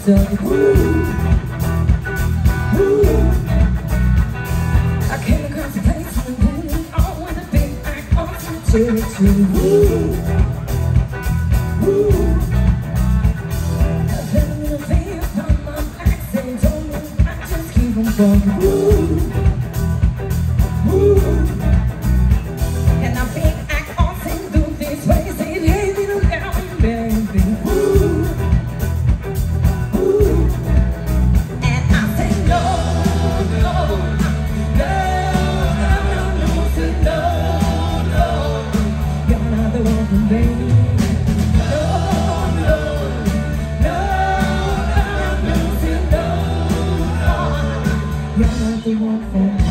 myself. I came across a place and then I want to be back on the territory. I've been in a vein on my accent, don't move, I just keep on going. And I think I often do this way, say, hey, little girl, baby. And I say, no, no, no, no, say no, no, you're not the one for me. No, no, no, no, say no, you're not the one for me.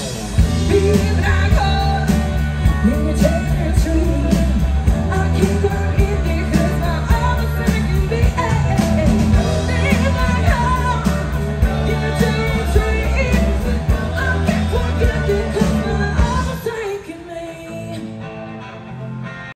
Keep